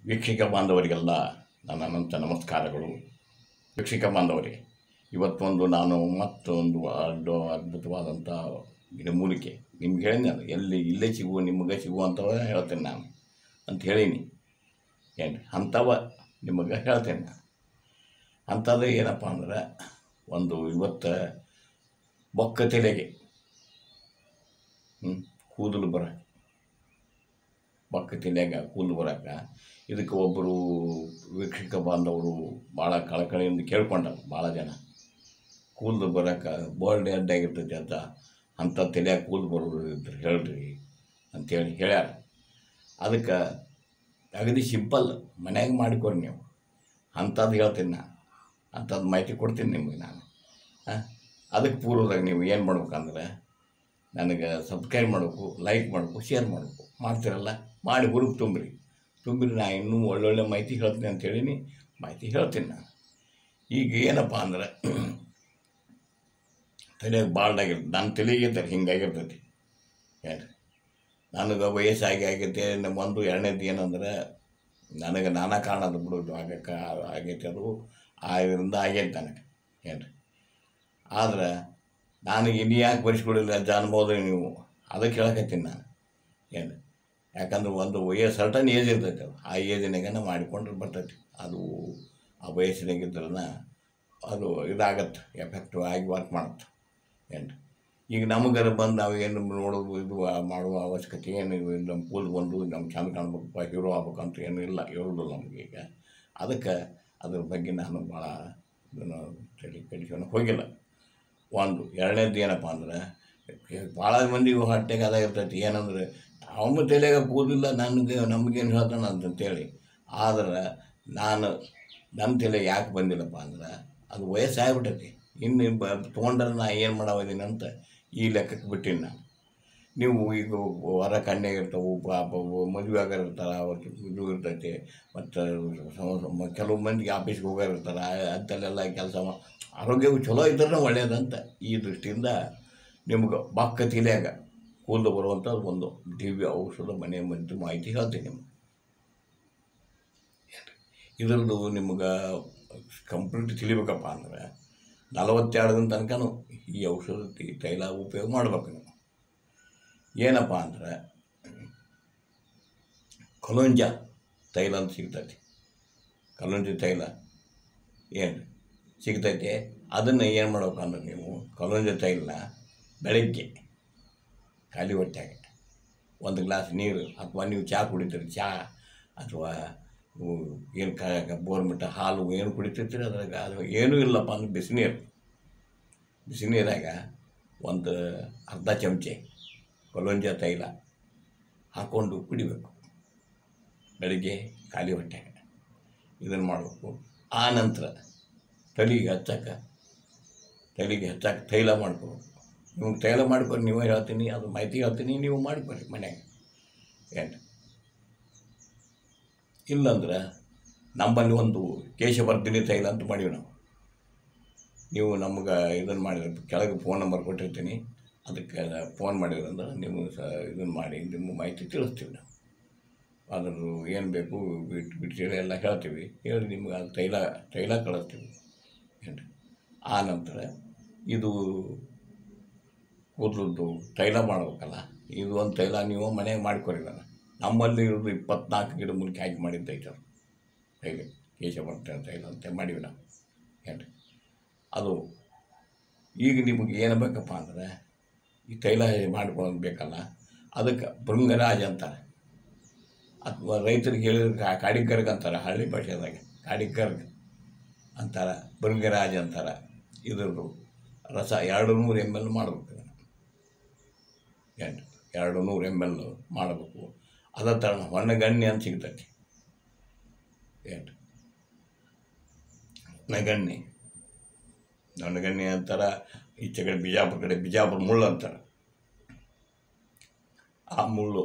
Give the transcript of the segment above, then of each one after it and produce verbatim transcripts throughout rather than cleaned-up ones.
ವೀಕ್ಷಕ ಬಾಂಧವರಿಗೆಲ್ಲ ನನ್ನ ಅನಂತ ನಮಸ್ಕಾರಗಳು. ವೀಕ್ಷಕ ಬಾಂಧವರಿಗೆ ಇವತ್ತೊಂದು ನಾನು ಮತ್ತೊಂದು ಅಡ್ಡ ಅದ್ಭುತವಾದಂಥ ಗಿಡಮೂಲಿಕೆ ನಿಮ್ಗೆ ಹೇಳಿದ್ನಲ್ಲ, ಎಲ್ಲಿ ಇಲ್ಲೇ ಸಿಗುವ ನಿಮಗೆ ಸಿಗುವಂಥವ ಹೇಳ್ತೇನೆ ನಾನು ಅಂತ ಹೇಳೀನಿ. ಏನು ಅಂಥವ ನಿಮಗೆ ಹೇಳ್ತೇನೆ ನಾನು. ಅಂಥದ್ದು ಏನಪ್ಪ ಅಂದ್ರೆ, ಒಂದು ಇವತ್ತು ಬೊಕ್ಕ ತಲೆಗೆ ಹ್ಞೂ ಕೂದಲು ಬರ ಬೊಕ್ಕ ತಲೆಯಾಗ ಕೂದಲು ಬರೋಕೆ ಇದಕ್ಕೆ ಒಬ್ಬರು ವೀಕ್ಷಕ ಬಾಂಧವರು ಭಾಳ ಕಳಕಳಿಯಿಂದ ಕೇಳ್ಕೊಂಡರು. ಭಾಳ ಜನ ಕೂದಲು ಬರೋಕೆ ಬೋಲ್ಡ್ ಅಡ್ಡಾಗಿರ್ತೈತಿ ಅಂತ, ಅಂಥ ತಲೆಯಾಗ ಕೂದಲು ಬರೋರು ಇದ್ರೆ ಹೇಳ್ರಿ ಅಂಥೇಳಿ ಹೇಳ್ಯಾರ. ಅದಕ್ಕೆ ಅಗದಿ ಸಿಂಪಲ್, ಮನ್ಯಾಗ ಮಾಡಿಕೊಡಿ ನೀವು. ಅಂಥದ್ದು ಹೇಳ್ತೀನಿ ನಾನು, ಅಂಥದ್ದು ಮಾಹಿತಿ ಕೊಡ್ತೀನಿ ನಿಮಗೆ ನಾನು. ಅದಕ್ಕೆ ಪೂರ್ವದಾಗ ನೀವು ಏನು ಮಾಡ್ಬೇಕಂದ್ರೆ, ನನಗೆ ಸಬ್ಸ್ಕ್ರೈಬ್ ಮಾಡಬೇಕು, ಲೈಕ್ ಮಾಡಬೇಕು, ಶೇರ್ ಮಾಡಬೇಕು. ಮಾಡ್ತೀರಲ್ಲ, ಮಾಡಿ ಹುರುಪು ತುಂಬ್ರಿ ತುಂಬ್ರಿ ನಾ ಇನ್ನೂ ಒಳ್ಳೊಳ್ಳೆ ಮಾಹಿತಿ ಹೇಳ್ತೀನಿ ಅಂತೇಳೀನಿ. ಮಾಹಿತಿ ಹೇಳ್ತೀನಿ ನಾನು. ಈಗ ಏನಪ್ಪ ಅಂದ್ರೆ, ತಲೆಯಾಗ ಬಾಲ್ಡಾಗಿರ್ತದೆ. ನನ್ನ ತಲೆಗೆ ತರ ಹಿಂಗಾಗಿರ್ತೈತಿ. ಏನು ನನಗೆ ವಯಸ್ಸಾಗಿ ಆಗೈತೆ. ಒಂದು ಎರಡನೇದು ಏನಂದ್ರೆ, ನನಗೆ ನಾನಾ ಕಾರಣದ ಬಿಡೋದು ಆಗಕ್ಕೆ ಆಗೈತೆ. ಅದು ಅದರಿಂದ ಆಗೈತೆ ನನಗೆ. ಏನು ಆದ್ರೆ ನನಗೆ ಇನ್ನು ಯಾಕೆ ಬರೆಸ್ಕೊಡಿಲ್ಲ ಅಂತ ಅನ್ಬೋದು ನೀವು. ಅದಕ್ಕೆ ಹೇಳಕತ್ತೀನಿ ನಾನು. ಏನು ಯಾಕಂದ್ರೆ ಒಂದು ವಯಸ್ಸು ಸರ್ಟನ್ ಏಜ್ ಇರ್ತೈತೆ, ಅದು ಆ ಏಜಿನಾಗನ ಮಾಡಿಕೊಂಡ್ರೆ ಬರ್ತೈತಿ. ಅದು ಆ ವಯಸ್ಸಿನಾಗಿದ್ರನ ಅದು ಇದಾಗತ್ತೆ, ಎಫೆಕ್ಟಿವ್ ಆಗಿ ವರ್ಕ್ ಮಾಡುತ್ತೆ. ಏನು ಈಗ ನಮಗರ ಬಂದು ನಾವು ಏನು ನೋಡೋದು ಇದು ಮಾಡುವ ಅವಶ್ಯಕತೆ ಏನು, ನಮ್ಮ ಕೂದಲು ಬಂದು ನಮ್ಮ ಚೆಂದ ಕಾಣ್ಬೇಕಪ್ಪ, ಹೀರೋ ಆಗ್ಬೇಕಂತ ಏನೂ ಇಲ್ಲ, ಇರೋದಿಲ್ಲ ನಮಗೆ ಈಗ. ಅದಕ್ಕೆ ಅದ್ರ ಬಗ್ಗೆ ನಾನು ಭಾಳ ಇದನ್ನು ತಲೆ ಕೆಡಿಸ್ಕೊಂಡು ಹೋಗಿಲ್ಲ. ಒಂದು ಎರಡನೇದು ಏನಪ್ಪ ಅಂದ್ರೆ, ಭಾಳ ಮಂದಿಗೆ ಹೊಟ್ಟೆಗೆ ಅದ ಇರ್ತೈತಿ. ಏನಂದ್ರೆ, ಅವನ ತಲೆಯಾಗ ಕೂದಿಲ್ಲ, ನನಗೆ ನಮಗೇನು ಹೇಳ್ತಾನೆ ಅಂತಂತೇಳಿ. ಆದ್ರೆ ನಾನು ನನ್ನ ತಲೆ ಯಾಕೆ ಬಂದಿಲ್ಲಪ್ಪ ಅಂದ್ರೆ, ಅದು ವಯಸ್ಸಾಗ್ಬಿಟ್ಟೈತಿ. ಇನ್ನು ಬ ತೊಗೊಂಡ್ರೆ ನಾ ಏನು ಮಾಡಾವಿದ್ದೀನಿ ಅಂತ ಈ ಲೆಕ್ಕಕ್ಕೆ ಬಿಟ್ಟೀನಿ ನಾನು. ನೀವು ಈಗ ಹೊರ ಕನ್ಯಾಗಿರ್ತಾವೆ, ಪಾಪ ಮದುವೆ ಆಗಿರ್ತಾರೆ, ಅವತ್ತು ಇದು ಇರ್ತೈತಿ. ಮತ್ತು ಕೆಲವು ಮಂದಿಗೆ ಆಫೀಸ್ಗೆ ಹೋಗೋರಿರ್ತಾರೆ, ಅಂತಲ್ಲೆಲ್ಲ ಕೆಲಸ ಆರೋಗ್ಯವು ಚಲೋ ಇದ್ರೂ ಒಳ್ಳೆಯದಂತ ಈ ದೃಷ್ಟಿಯಿಂದ ನಿಮ್ಗೆ ಬೊಕ್ಕ ತಲೆಯಾಗ ಕೂದಲು ಬರುವಂಥದ್ದು ಒಂದು ದಿವ್ಯ ಔಷಧ ಮನೆ ಮದ್ದು ಮಾಹಿತಿ ಹೇಳ್ತೀನಿ ನಿಮ್ಗೆ. ಇದರದ್ದು ನಿಮ್ಗೆ ಕಂಪ್ಲೀಟ್ ತಿಳಿಬೇಕಪ್ಪ ಅಂದ್ರೆ, ನಲವತ್ತೆರಡು ದಿನ ತನಕನೂ ಈ ಔಷಧ ತೈಲ ಉಪಯೋಗ ಮಾಡ್ಬೇಕು ನೀವು. ಏನಪ್ಪ ಅಂದ್ರೆ, ಕಲೋಂಜ ತೈಲ ಅಂತ ಸಿಗ್ತೈತಿ. ಕಲೋಂಜಿ ತೈಲ ಏನು ಸಿಗ್ತೈತೆ. ಅದನ್ನು ಏನು ಮಾಡ್ಬೇಕಂದ್ರೆ, ನೀವು ಕಲೋಂಜಿ ತೈಲನ ಬೆಳಗ್ಗೆ ಖಾಲಿ ಹೊಟ್ಟೆಗೆ ಒಂದು ಗ್ಲಾಸ್ ನೀರು, ಅಥವಾ ನೀವು ಚಹಾ ಕುಡಿತೀರಿ, ಚಹಾ ಅಥವಾ ಏನು ಕ ಬೋರ್ಮಿಟ ಹಾಲು ಏನು ಕುಡಿತಿರ್ತೀರಿ, ಅದ್ರಾಗ ಅದು ಏನೂ ಇಲ್ಲಪ್ಪ ಅಂದ್ರೆ ಬಿಸಿನೀರು ಬಿಸಿನೀರಾಗ ಒಂದು ಅರ್ಧ ಚಮಚೆ ಕಲೋಂಜ ತೈಲ ಹಾಕ್ಕೊಂಡು ಕುಡಿಬೇಕು ಬೆಳಿಗ್ಗೆ ಖಾಲಿ ಹೊಟ್ಟೆಗೆ. ಇದನ್ನು ಮಾಡಬೇಕು. ಆ ನಂತರ ತಲೆಗೆ ಹಚ್ಚಕ್ಕೆ ತಲೆಗೆ ಹಚ್ಚಕ್ಕೆ ತೈಲ ಮಾಡ್ಕೋಬೇಕು. ನಿಮ್ಗೆ ತೈಲ ಮಾಡ್ಕೊಂಡು ನೀವೇ ಹೇಳ್ತೀನಿ, ಅದು ಮಾಹಿತಿ ಹೇಳ್ತೀನಿ, ನೀವು ಮಾಡ್ಕೊರಿ ಮನೆಯಾಗ. ಏನು ಇಲ್ಲಂದ್ರೆ ನಮ್ಮಲ್ಲಿ ಒಂದು ಕೇಶವರ್ಧಿನಿ ತೈಲ ಅಂತ ಮಾಡೀವಿ ನಾವು. ನೀವು ನಮ್ಗೆ ಇದನ್ನು ಮಾಡಿದ್ರೆ ಕೆಳಗೆ ಫೋನ್ ನಂಬರ್ ಕೊಟ್ಟಿರ್ತೀನಿ, ಅದಕ್ಕೆ ಫೋನ್ ಮಾಡಿದ್ರಂದ್ರೆ ನೀವು ಸ ಇದನ್ನು ಮಾಡಿ ನಿಮ್ಮ ಮಾಹಿತಿ ತಿಳಿಸ್ತೀವಿ ನಾವು. ಅದ್ರದ್ದು ಏನು ಬೇಕು ಬಿಟ್ಟು ಬಿಟ್ಟು ಎಲ್ಲ ಹೇಳ್ತೀವಿ. ಹೇಳಿ ನಿಮ್ಗೆ ಅದು ತೈಲ ತೈಲ ಕಳಿಸ್ತೀವಿ. ಏನು ಆ ನಂತರ ಇದು ಕೂದಲದ್ದು ತೈಲ ಮಾಡ್ಬೇಕಲ್ಲ, ಇದು ಒಂದು ತೈಲ ನೀವು ಮನೆಯಾಗ ಮಾಡ್ಕೊರಿಲ್ಲ. ನಮ್ಮಲ್ಲಿ ಇರೋದು ಇಪ್ಪತ್ನಾಲ್ಕು ಗಿಡ ಮೂಲಿಕೆ ಹಾಕಿ ಮಾಡಿದ್ದೈತೆ ಅದು ತೈಲ, ಕೇಶವರ್ಧನ ತೈಲ ಅಂತ ಮಾಡೀವಿ ನಾವು. ಏನು ಅದು ಈಗ ನಿಮಗೆ ಏನು ಬೇಕಪ್ಪ ಅಂದ್ರೆ, ಈ ತೈಲ ಮಾಡ್ಕೊಳ್ಳೋದು ಬೇಕಲ್ಲ, ಅದಕ್ಕೆ ಭೃಂಗರಾಜ ಅಂತಾರೆ. ಅಥವಾ ರೈತರಿಗೆ ಹೇಳಿದ್ರೆ ಕಾಡಿಕರ್ಗ ಅಂತಾರೆ, ಹಳ್ಳಿ ಭಾಷೆದಾಗ ಕಾಡಿಕರ್ಗ ಅಂತಾರೆ, ಭೃಂಗರಾಜ ಅಂತಾರೆ. ಇದ್ರದ್ದು ರಸ ಎರಡು ನೂರು ಎಮ್ ಎಲ್ ಮಾಡಬೇಕು. ಏನು ಎರಡು ನೂರು ಎಮ್ ಎಲ್ ಮಾಡಬೇಕು. ಅದ ಥರ ಹೊನ್ನಗಣ್ಣೆ ಅಂತ ಸಿಗ್ತೈತಿ. ಏನು ಹೊನ್ನಗಣ್ಣೆ ಹೊನ್ನಗಣ್ಣೆ ಅಂತಾರೆ. ಈಚೆ ಕಡೆ ಬಿಜಾಪುರ ಕಡೆ ಬಿಜಾಪುರ ಮುಳ್ಳು ಅಂತಾರೆ. ಆ ಮುಳ್ಳು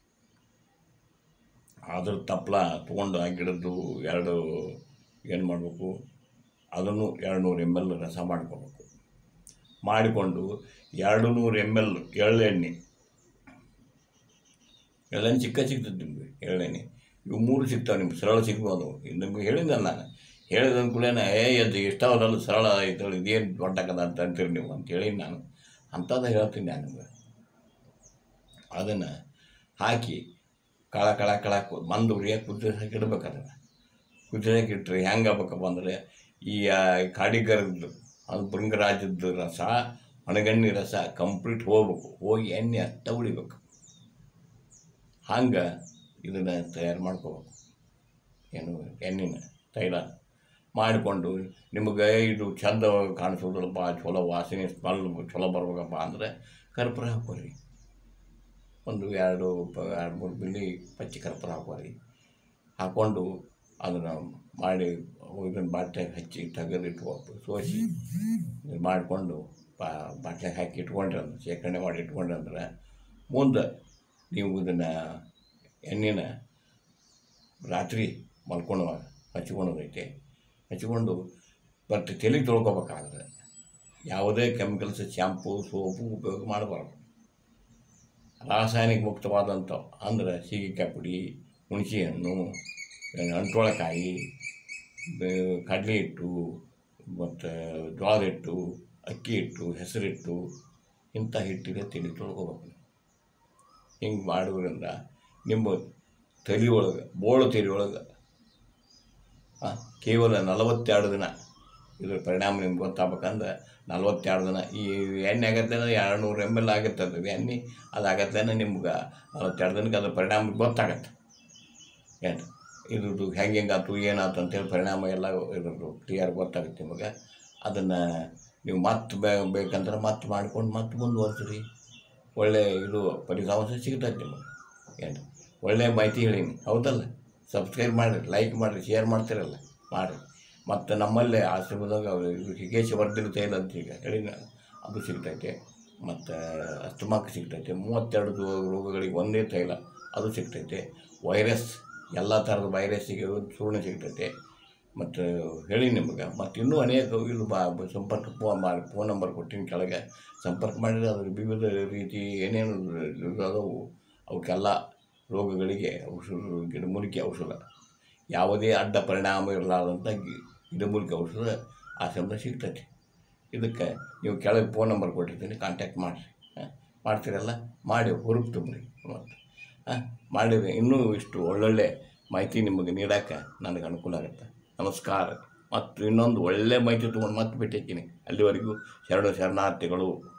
ಅದ್ರ ತಪ್ಪಲ ತೊಗೊಂಡು ಆ ಗಿಡದ್ದು ಎರಡು ಏನು ಮಾಡಬೇಕು, ಅದನ್ನು ಎರಡು ನೂರು ಎಮ್ ಎಲ್ ರಸ ಮಾಡ್ಕೋಬೇಕು. ಮಾಡಿಕೊಂಡು ಎರಡು ನೂರು ಎಮ್ ಎಲ್ ಎಳ್ಳೆಣ್ಣೆ ಎಳ್ಳೆಣ್ಣೆ ಚಿಕ್ಕ ಸಿಗ್ತದೆ ನಿಮಗೆ ಎಳ್ಳೆಣ್ಣೆ ಇವು ಮೂರು ಸಿಗ್ತಾವೆ ನಿಮ್ಗೆ ಸರಳ ಸಿಗ್ಬೋದು. ನಿಮ್ಗೆ ಹೇಳಿದ್ದೆ ನಾನು, ಹೇಳಿದ ಅಂದ್ಕೂಡಲೇ ಏ ಅದು ಇಷ್ಟಾವಲ್ಲ ಸರಳ ಆಯ್ತು ಇದೇನು ದೊಡ್ಡಕದ ಅಂತ ಅಂತೀರಿ ನೀವು ಅಂತೇಳಿ ನಾನು ಅಂಥದ್ದು ಹೇಳ್ತೀನಿ ನಾನು ನಿಮ್ಗೆ. ಅದನ್ನು ಹಾಕಿ ಕಳ ಕಳ ಕಳ ಮಂದು ಉರಿಯಾಗಿ ಕುದಿಸಿ ಹಾಕಿಡ್ಬೇಕು. ಅದನ್ನು ಕುದಿಯಾಗಿ ಇಟ್ಟರೆ ಹೆಂಗೆ ಆಗ್ಬೇಕಪ್ಪ ಅಂದರೆ ಈ ಕಾಡಿಗರದ್ದು ಅದು ಭೃಂಗರಾಜದ್ದು ರಸ, ಒಣಗಣ್ಣಿ ರಸ ಕಂಪ್ಲೀಟ್ ಹೋಗ್ಬೇಕು, ಹೋಗಿ ಎಣ್ಣೆ ಅಷ್ಟ ಉಳಿಬೇಕು. ಹಂಗೆ ಇದನ್ನು ತಯಾರು ಮಾಡ್ಕೋಬೇಕು. ಏನು ಎಣ್ಣೆನ ತೈಲ ಮಾಡಿಕೊಂಡು ನಿಮಗೆ ಇದು ಚಂದ ಕಾಣಿಸೋದಿಲ್ಲಪ್ಪ, ಚಲೋ ವಾಸನೆ ಸ್ಮೆಲ್ ಚಲೋ ಬರ್ಬೇಕಪ್ಪ ಅಂದರೆ ಕರ್ಪೂರ ಹಾಕೋರಿ. ಒಂದು ಎರಡು ಎರಡು ಮೂರು ಬಿಲ್ಲಿ ಪಚ್ಚಿ ಕರ್ಪೂರ ಹಾಕೋರಿ. ಹಾಕ್ಕೊಂಡು ಅದನ್ನು ಮಾಡಿ ಇದನ್ನು ಬಾಟ್ಲಿಗೆ ಹಚ್ಚಿ ತೆಗೆದು ಇಟ್ಕೋಬೇಕು, ಸೋಸಿ ಮಾಡಿಕೊಂಡು ಬಾ ಬಾಟ್ಲಿಗೆ ಹಾಕಿ ಇಟ್ಕೊಂಡ್ರೆ ಅಂದ್ರೆ ಶೇಖರಣೆ ಮಾಡಿ ಇಟ್ಕೊಂಡ್ರೆ ಅಂದ್ರೆ ಮುಂದೆ ನೀವು ಇದನ್ನು ಎಣ್ಣೆನ ರಾತ್ರಿ ಮಲ್ಕೊಂಡು ಹಚ್ಕೊಳೋದೈತೆ. ಹಚ್ಕೊಂಡು ಮತ್ತು ತಲೆ ತೊಳ್ಕೊಬೇಕಾದ್ರೆ ಯಾವುದೇ ಕೆಮಿಕಲ್ಸ್ ಶ್ಯಾಂಪು ಸೋಪು ಉಪಯೋಗ ಮಾಡಬಾರ್ದು. ರಾಸಾಯನಿಕ ಮುಕ್ತವಾದಂಥವು ಅಂದರೆ ಸೀಗೆಕಾಯಿ ಪುಡಿ, ಹುಣಸೆ ಹಣ್ಣು, ಅಂಟ್ವಾಳಕಾಯಿ, ಕಡಲೆ ಹಿಟ್ಟು, ಮತ್ತು ಜೋಳದ ಹಿಟ್ಟು, ಅಕ್ಕಿ ಹಿಟ್ಟು, ಹೆಸರಿಟ್ಟು ಇಂಥ ಹಿಟ್ಟಿಗೆ ತಲೆ ತೊಳ್ಕೊಬೇಕು. ಹಿಂಗೆ ಮಾಡೋದ್ರಿಂದ ನಿಮ್ಮ ತಲೆ ಒಳಗೆ ಬೋಳು ತಲೆ ಒಳಗೆ ಕೇವಲ ನಲವತ್ತೆರಡು ದಿನ ಇದ್ರ ಪರಿಣಾಮ ನಿಮ್ಗೆ ಗೊತ್ತಾಗ್ಬೇಕಂದ್ರೆ ನಲ್ವತ್ತೆರಡು ದಿನ ಈ ಎಣ್ಣೆ ಆಗತ್ತೇನೆ ಎರಡು ನೂರು ಎಮ್ ಎಲ್ ಆಗುತ್ತೆ ಅದು ಎಣ್ಣೆ, ಅದು ಆಗತ್ತೇನೆ ನಿಮ್ಗೆ ನಲ್ವತ್ತೆರಡು ದಿನಕ್ಕೆ ಅದ್ರ ಪರಿಣಾಮ ಗೊತ್ತಾಗತ್ತೆ. ಏನು ಇದ್ರದ್ದು ಹೆಂಗೆ ಹೆಂಗಾಯ್ತು ಏನಾಯ್ತು ಅಂತೇಳಿ ಪರಿಣಾಮ ಎಲ್ಲ ಇದ್ರದ್ದು ಕ್ಲಿಯರ್ ಗೊತ್ತಾಗುತ್ತೆ ನಿಮಗೆ. ಅದನ್ನು ನೀವು ಮತ್ತೆ ಬೇ ಬೇಕಂದ್ರೆ ಮತ್ತೆ ಮಾಡ್ಕೊಂಡು ಮತ್ತೆ ಮುಂದುವರ್ಸ್ರಿ. ಒಳ್ಳೆಯ ಇದು ಫಲಿತಾಂಶ ಸಿಗ್ತೈತೆ ನಿಮಗೆ. ಏನು ಒಳ್ಳೆಯ ಮಾಹಿತಿ ಹೇಳೀನಿ ಹೌದಲ್ಲ. ಸಬ್ಸ್ಕ್ರೈಬ್ ಮಾಡಿರಿ, ಲೈಕ್ ಮಾಡಿರಿ, ಶೇರ್ ಮಾಡ್ತಿರಲ್ಲ ಮಾಡಿರಿ. ಮತ್ತು ನಮ್ಮಲ್ಲೇ ಆಶ್ರಮದಾಗ ಇದು ಹಿಗೇಶವರ್ಧನ ತೈಲ ಅಂತ ಈಗ ಹೇಳಿ ಅದು ಸಿಗ್ತೈತೆ. ಮತ್ತು ಅಸ್ತಮಾಕ್ಕೆ ಸಿಗ್ತೈತೆ. ಮೂವತ್ತೆರಡು ರೋಗಗಳಿಗೆ ಒಂದೇ ತೈಲ ಅದು ಸಿಗ್ತೈತೆ. ವೈರಸ್ ಎಲ್ಲ ಥರದ ವೈರಸ್ಸಿಗೆ ಚೂರ್ಣ ಸಿಗ್ತೈತೆ. ಮತ್ತು ಹೇಳಿ ನಿಮಗೆ ಮತ್ತು ಇನ್ನೂ ಅನೇಕ ಇದು ಬಾ ಸಂಪರ್ಕ ಫೋನ್ ಮಾಡಿ ಫೋನ್ ನಂಬರ್ ಕೊಟ್ಟಿನಿ ಕೆಳಗೆ ಸಂಪರ್ಕ ಮಾಡಿದರೆ ಅದ್ರ ವಿವಿಧ ರೀತಿ ಏನೇನು ಅದವು ಅವಕ್ಕೆಲ್ಲ ರೋಗಗಳಿಗೆ ಔಷಧ, ಗಿಡಮೂಲಿಕೆ ಔಷಧ, ಯಾವುದೇ ಅಡ್ಡ ಪರಿಣಾಮ ಇರಲಾರ್ದಂಥ ಗಿಡಮೂಲಿಕೆ ಔಷಧ ಆ ಸಮಯ ಸಿಗ್ತೈತಿ. ಇದಕ್ಕೆ ನೀವು ಕೆಳಗೆ ಫೋನ್ ನಂಬರ್ ಕೊಟ್ಟಿರ್ತೀನಿ, ಕಾಂಟ್ಯಾಕ್ಟ್ ಮಾಡಿರಿ. ಮಾಡ್ತೀರಲ್ಲ ಮಾಡಿ ಹುರುಪು ತುಂಬ್ರಿ. ಮತ್ತು ಮಾಡಿದ್ರೆ ಇನ್ನೂ ಇಷ್ಟು ಒಳ್ಳೊಳ್ಳೆ ಮಾಹಿತಿ ನಿಮಗೆ ನೀಡೋಕ್ಕೆ ನನಗೆ ಅನುಕೂಲ ಆಗುತ್ತೆ. ನಮಸ್ಕಾರ. ಮತ್ತು ಇನ್ನೊಂದು ಒಳ್ಳೆಯ ಮಾಹಿತಿ ತೊಗೊಂಡು ಮತ್ತೆ ಭೇಟಿ ಹಾಕ್ತೀನಿ. ಅಲ್ಲಿವರೆಗೂ ಶರಣ ಶರಣಾರ್ಥಿಗಳು.